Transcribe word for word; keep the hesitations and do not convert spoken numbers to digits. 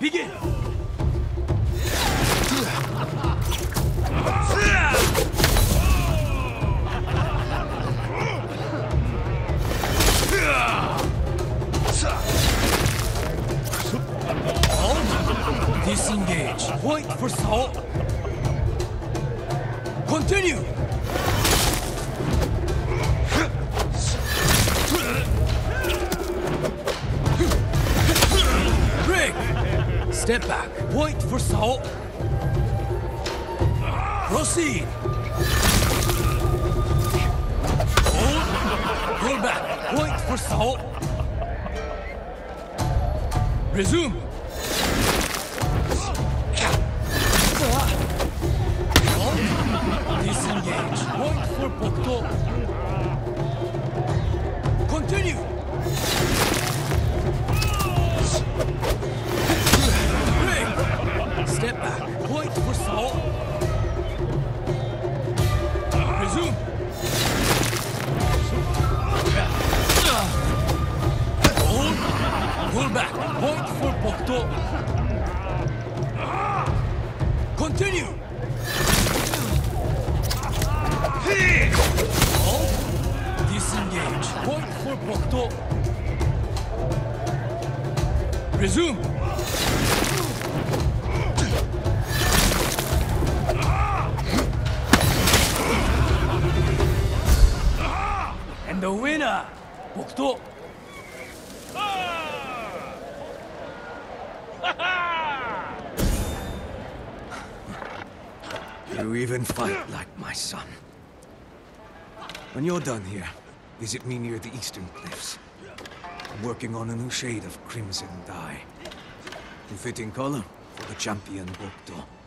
begin! Disengage. Point for Sao. Continue. Break. Step back. Point for Sao. Proceed. Hold. Pull back. Point for Sao. Resume. Disengage. Point for Bokto. Continue. Break. Step back. Point for Sao. Resume. Hold. Pull back. Point for Bokto. Continue. Hold. Disengage. Point for Bokto. Resume. And the winner, Bokto. You even fight like my son. When you're done here, visit me near the eastern cliffs. I'm working on a new shade of crimson dye. A fitting color for the champion Bokto.